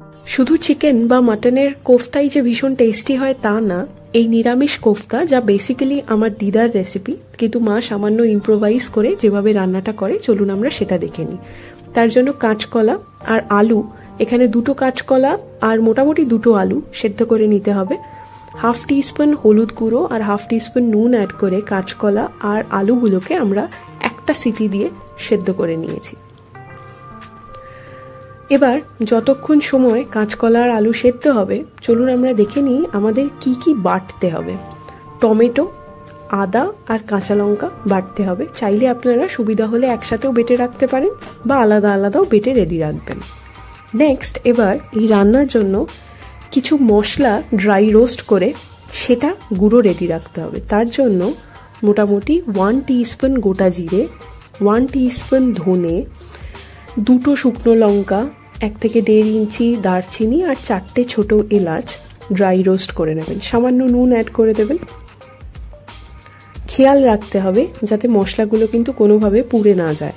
শুধু চিকেন বা মাটনের কোফতাই যে ভীষণ টেস্টি হয় তা না, এই নিরামিষ কোফতা যা বেসিক্যালি আমার দিদার রেসিপি, কিন্তু মা সামান্য ইম্প্রোভাইজ করে যেভাবে রান্নাটা করে চলুন আমরা সেটা দেখে নিই। তার জন্য কাঁচকলা আর আলু, এখানে 2টো কাঁচকলা আর মোটামুটি 2টো আলু সেদ্ধ করে নিতে হবে। 1/2 টিস্পুন হলুদ গুঁড়ো আর 1/2 টিস্পুন নুন অ্যাড করে কাঁচকলা আর আলুগুলোকে আমরা একটা সিটি দিয়ে সেদ্ধ করে নিয়েছি। এবার যতক্ষণ সময় কাঁচকলা আর আলু সেদ্ধ হবে চলুন আমরা দেখে নিই আমাদের কি কি বাটতে হবে। টমেটো, আদা আর কাঁচা লঙ্কা বাটতে হবে। চাইলে আপনারা সুবিধা হলে একসাথেও বেটে রাখতে পারেন বা আলাদা আলাদাও বেটে রেডি রাখবেন। নেক্সট, এবার এই রান্নার জন্য কিছু মশলা ড্রাই রোস্ট করে সেটা গুঁড়ো রেডি রাখতে হবে। তার জন্য মোটামুটি 1 টিস্পুন গোটা জিরে, 1 টিস্পুন ধনে, 2টো শুকনো লঙ্কা, 1 থেকে 1.5 ইঞ্চি দারচিনি আর 4টে ছোট এলাচ ড্রাই রোস্ট করে নেবেন। সামান্য নুন অ্যাড করে দেবেন। খেয়াল রাখতে হবে যাতে মশলাগুলো কিন্তু কোনোভাবে পুড়ে না যায়।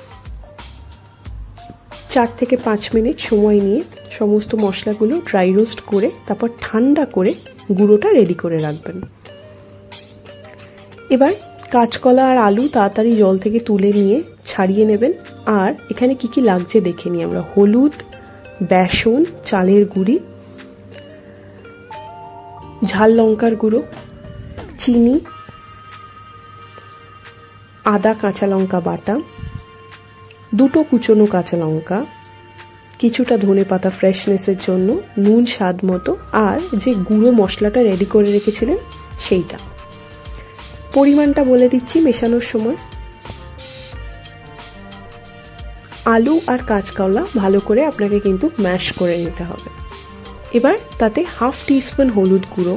4 থেকে 5 মিনিট সময় নিয়ে সমস্ত মশলাগুলো ড্রাই রোস্ট করে তারপর ঠান্ডা করে গুঁড়োটা রেডি করে রাখবেন। এবার কাঁচকলা আর আলু তাড়াতাড়ি জল থেকে তুলে নিয়ে ছাড়িয়ে নেবেন। আর এখানে কি কি লাগছে দেখে নিই আমরা। হলুদ, বেসন, চালের গুঁড়ি, ঝাল লঙ্কার গুঁড়ো, চিনি, আদা কাঁচা লঙ্কা বাটা, 2টো কুচনো কাঁচা লঙ্কা, কিছুটা ধনেপাতা ফ্রেশনেসের জন্য, নুন স্বাদ মতো, আর যে গুঁড়ো মশলাটা রেডি করে রেখেছিলেন সেইটা। পরিমাণটা বলে দিচ্ছি মেশানোর সময়। আলু আর কাঁচকলা ভালো করে আপনাকে কিন্তু ম্যাশ করে নিতে হবে। এবার তাতে 1/2 টিস্পুন হলুদ গুঁড়ো,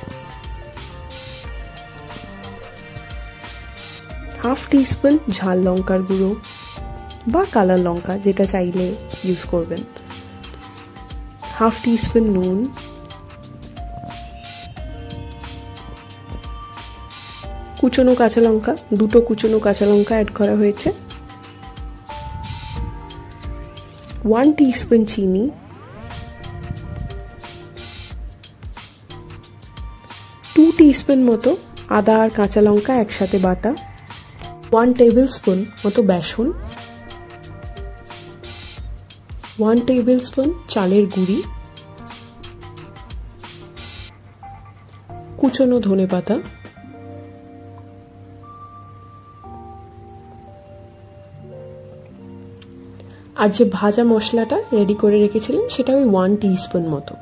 1/2 টিস্পুন ঝাল লঙ্কার গুঁড়ো বা কালার লঙ্কা যেটা চাইলে ইউজ করবেন, 1/2 টিস্পুন নুন, কুচনো কাঁচা লঙ্কা, 2টো কুচনো কাঁচা লঙ্কা অ্যাড করা হয়েছে, 1 টিস্পুন চিনি, 2 টিস্পুন মতো আদা আর কাঁচা লঙ্কা একসাথে বাটা, 1 টেবিল স্পুন মতো বেসন, 1 টেবিল স্পুন চালের গুঁড়ি, কুচনো ধনেপাতা, আর যে ভাজা মশলাটা রেডি করে রেখেছিলেন সেটা ওই 1 টিস্পুন মতো।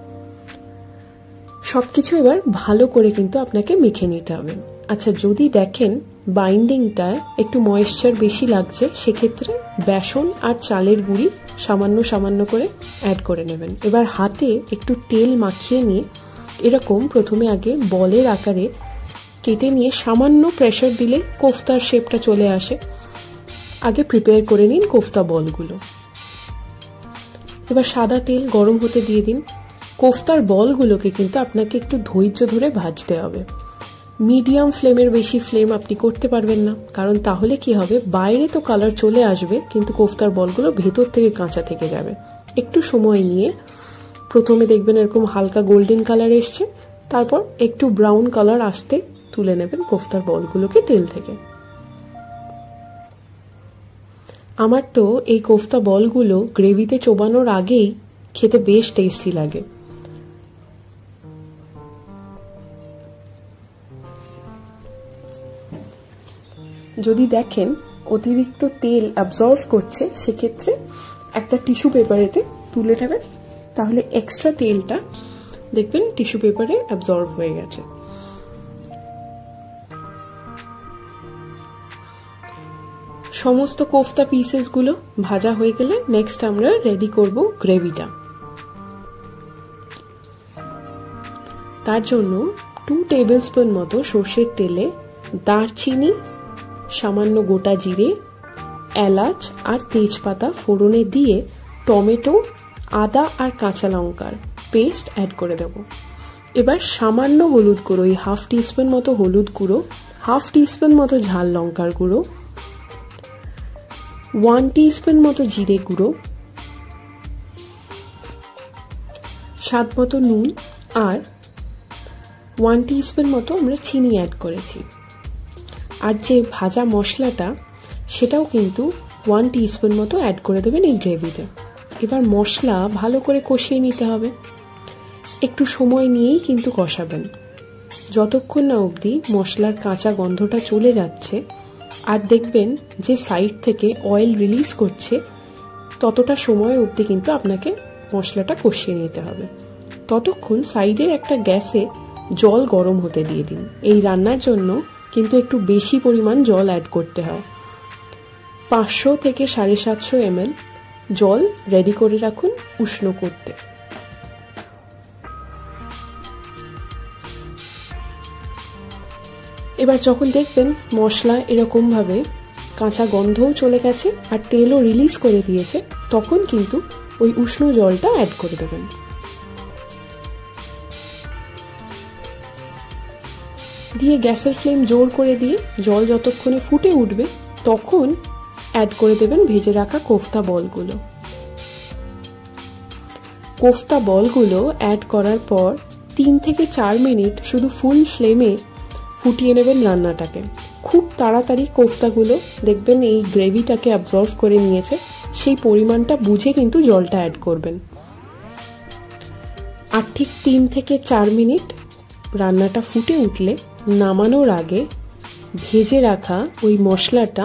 সবকিছু এবার ভালো করে কিন্তু আপনাকে মেখে নিতে হবে। আচ্ছা, যদি দেখেন বাইন্ডিংটা একটু ময়েশ্চার বেশি লাগছে সেক্ষেত্রে বেসন আর চালের গুঁড়ি সামান্য সামান্য করে অ্যাড করে নেবেন। এবার হাতে একটু তেল মাখিয়ে নিয়ে এরকম প্রথমে আগে বলের আকারে কেটে নিয়ে সামান্য প্রেসার দিলে কোফতার শেপটা চলে আসে। আগে প্রিপেয়ার করে নিন কোফতা বলগুলো। এবার সাদা তেল গরম হতে দিয়ে দিন। কোফতার বলগুলোকে কিন্তু আপনাকে একটু ধৈর্য ধরে ভাজতে হবে। মিডিয়াম ফ্লেমের বেশি ফ্লেম আপনি করতে পারবেন না, কারণ তাহলে কি হবে, বাইরে তো কালার চলে আসবে কিন্তু কোফতার বলগুলো ভেতর থেকে কাঁচা থেকে যাবে। একটু সময় নিয়ে প্রথমে দেখবেন এরকম হালকা গোল্ডেন কালার এসছে, তারপর একটু ব্রাউন কালার আসতে তুলে নেবেন কোফতার বলগুলোকে তেল থেকে। আমার তো এই কোফতা বলগুলো গ্রেভিতে চোবানোর আগেই খেতে বেশ টেস্টি লাগে। যদি দেখেন অতিরিক্ত তেল অ্যাবজর্ব করছে সেক্ষেত্রে একটা টিস্যু পেপারেতে তুলে নেবেন, তাহলে এক্সট্রা তেলটা দেখবেন টিস্যু পেপারে অ্যাবজর্ব হয়ে গেছে। সমস্ত কোফতা পিসেসগুলো ভাজা হয়ে গেলে নেক্সট আমরা রেডি করব গ্রেভিটা। তার জন্য 2 টেবিল স্পুন মতো সর্ষের তেলে দারচিনি, সামান্য গোটা জিরে, এলাচ আর তেজপাতা ফোড়নে দিয়ে টমেটো, আদা আর কাঁচা লঙ্কার পেস্ট অ্যাড করে দেব। এবার সামান্য হলুদ গুঁড়ো, 1/2 টিস্পুন মতো হলুদ গুঁড়ো, 1/2 টিস্পুন মতো ঝাল লঙ্কার গুঁড়ো, 1 টিস্পুন মতো জিরে গুঁড়ো, স্বাদ মতো নুন আর 1 টিস্পুন মতো আমরা চিনি অ্যাড করেছি। আর যে ভাজা মশলাটা সেটাও কিন্তু 1 টিস্পুন মতো অ্যাড করে দেবেন এই গ্রেভিতে। এবার মশলা ভালো করে কষিয়ে নিতে হবে, একটু সময় নিয়েই কিন্তু কষাবেন, যতক্ষণ না অবধি মশলার কাঁচা গন্ধটা চলে যাচ্ছে আর দেখবেন যে সাইড থেকে অয়েল রিলিজ করছে, ততটা সময় অবধি কিন্তু আপনাকে মশলাটা কষিয়ে নিতে হবে। ততক্ষণ সাইডের একটা গ্যাসে জল গরম হতে দিয়ে দিন। এই রান্নার জন্য কিন্তু একটু বেশি পরিমাণ জল অ্যাড করতে হয়। 500 থেকে 750 ml জল রেডি করে রাখুন উষ্ণ করতে। এবার যখন দেখবেন মশলা এরকমভাবে কাঁচা গন্ধও চলে গেছে আর তেলও রিলিজ করে দিয়েছে, তখন কিন্তু ওই উষ্ণ জলটা অ্যাড করে দেবেন। দিয়ে গ্যাসের ফ্লেম জোর করে দিয়ে জল যতক্ষণে ফুটে উঠবে তখন অ্যাড করে দেবেন ভেজে রাখা কোফতা বলগুলো। কোফতা বলগুলো অ্যাড করার পর 3 থেকে 4 মিনিট শুধু ফুল ফ্লেমে ফুটিয়ে নেবেন রান্নাটাকে। খুব তাড়াতাড়ি কোফতাগুলো দেখবেন এই গ্রেভিটাকে অ্যাবজর্ব করে নিয়েছে, সেই পরিমাণটা বুঝে কিন্তু জলটা অ্যাড করবেন। আর ঠিক 3 থেকে 4 মিনিট রান্নাটা ফুটে উঠলে নামানোর আগে ভেজে রাখা ওই মশলাটা,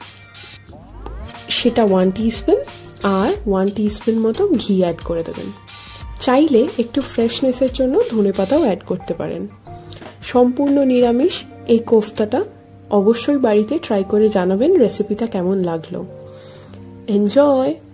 সেটা 1 টিস্পুন আর 1 টিস্পুন মতো ঘি অ্যাড করে দেবেন। চাইলে একটু ফ্রেশনেসের জন্য ধনেপাতাও অ্যাড করতে পারেন। সম্পূর্ণ নিরামিষ এই কোফতাটা অবশ্যই বাড়িতে ট্রাই করে জানাবেন রেসিপিটা কেমন লাগলো। এনজয়।